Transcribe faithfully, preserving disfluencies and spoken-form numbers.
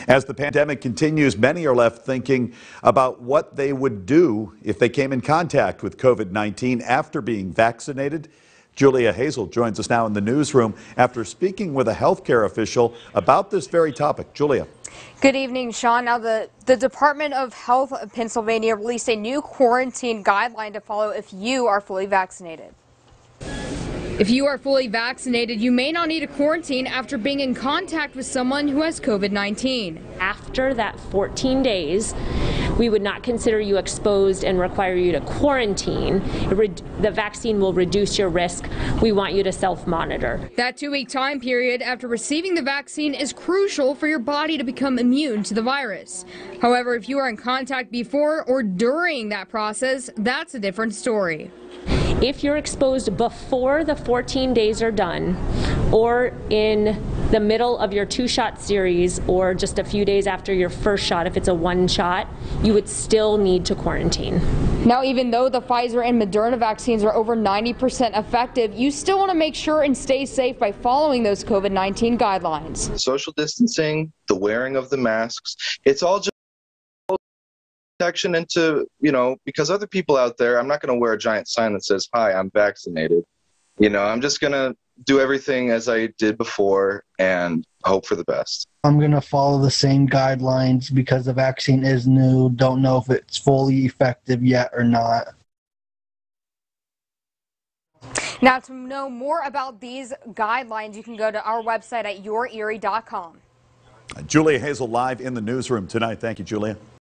As the pandemic continues, many are left thinking about what they would do if they came in contact with COVID nineteen after being vaccinated. Julia Hazel joins us now in the newsroom after speaking with a healthcare official about this very topic. Julia. Good evening, Sean. Now, the, the Department of Health of Pennsylvania released a new quarantine guideline to follow if you are fully vaccinated. If you are fully vaccinated, you may not need a quarantine after being in contact with someone who has COVID nineteen. After that fourteen days, we would not consider you exposed and require you to quarantine. The vaccine will reduce your risk. We want you to self-monitor. That two-week time period after receiving the vaccine is crucial for your body to become immune to the virus. However, if you are in contact before or during that process, that's a different story. If you're exposed before the fourteen days are done, or in the middle of your two-shot series, or just a few days after your first shot, if it's a one shot, you would still need to quarantine. Now, even though the Pfizer and Moderna vaccines are over ninety percent effective, you still want to make sure and stay safe by following those COVID nineteen guidelines. The social distancing, the wearing of the masks, it's all just protection into, you know, because other people out there, I'm not going to wear a giant sign that says, "Hi, I'm vaccinated." You know, I'm just going to do everything as I did before and hope for the best. I'm going to follow the same guidelines because the vaccine is new. Don't know if it's fully effective yet or not. Now, to know more about these guidelines, you can go to our website at your erie dot com. Julia Hazel live in the newsroom tonight. Thank you, Julia.